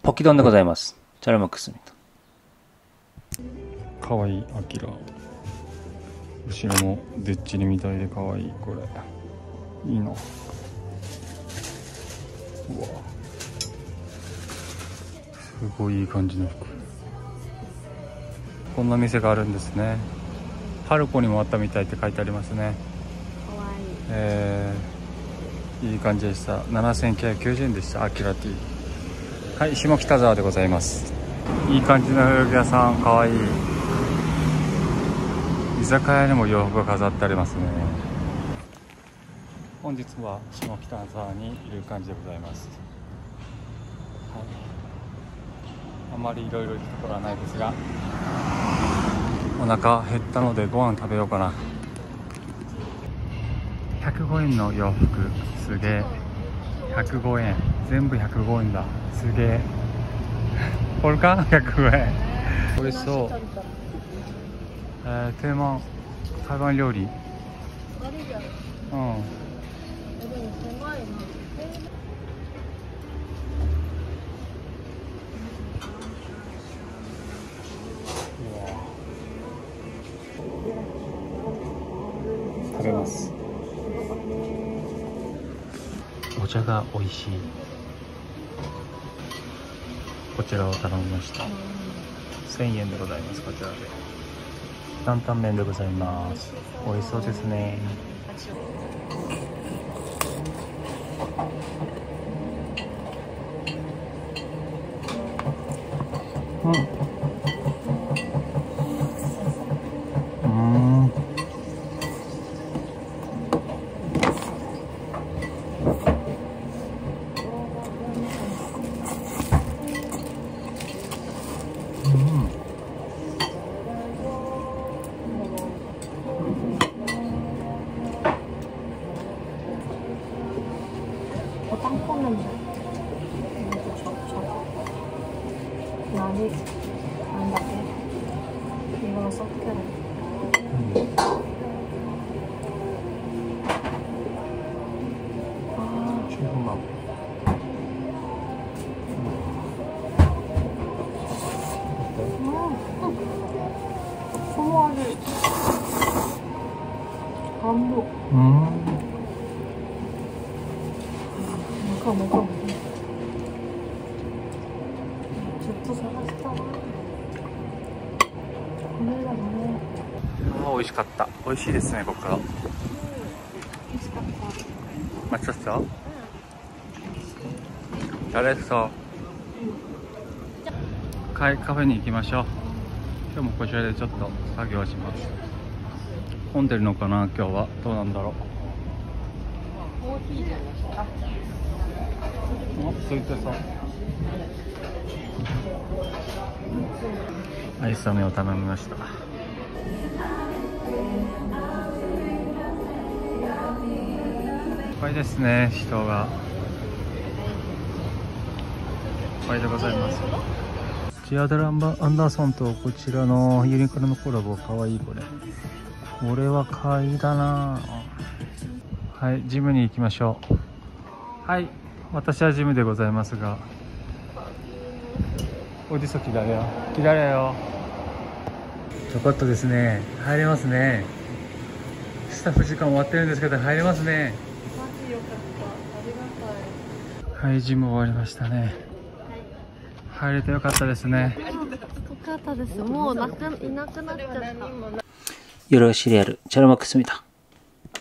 ポキ丼でございます。チャルマックスミかわいいアキラ。後ろもでっちりみたいでかわいい。これいいな。うわ、すごいいい感じの服。こんな店があるんですね。パルコにもあったみたいって書いてありますね。 かわいい。 いい感じでした。7990円でした。アキラティ。はい、下北沢でございます。いい感じの洋服屋さん、かわいい。居酒屋にも洋服が飾ってありますね。本日は下北沢にいる感じでございます。はい、あまりいろいろ行くところはないですが、お腹減ったのでご飯食べようかな。105円の洋服、すげえ。105円、全部105円だ。すげえ。これか105円。美味しそう。定番台湾料理。うん。食べます。お茶が美味しい。こちらを頼みました。1000円でございます。こちらで担々麺でございます。美味しそうですね。うん。 이거 섞여라. 중국맛. 소모하기 감독. 먹어. 죽도 사갔다. 美味しかった。美味しいですね、ここから。 美味しかった。 まちょっと誰そうカフェに行きましょう。今日もこちらでちょっと作業します。混んでるのかな、今日は。どうなんだろう。 コーヒーじゃない。 お、空いてそう。アイス飴を頼みました。いっぱいですね、人が。いっぱいでございます。ジアダル・アンダーソンとこちらのユニクロのコラボ、かわいい。これは買いだな。はい、ジムに行きましょう。はい、私はジムでございますが、おじそきだよ。きだれよ。よかったですね。入れますね。スタッフ時間終わってるんですけど入れますね。 マジよかった。ありがたい。 はい、ジム終わりましたね。入れてよかったですね。 よかったです。もういなくなっちゃった。 よろしいである。チャルマックスミタ。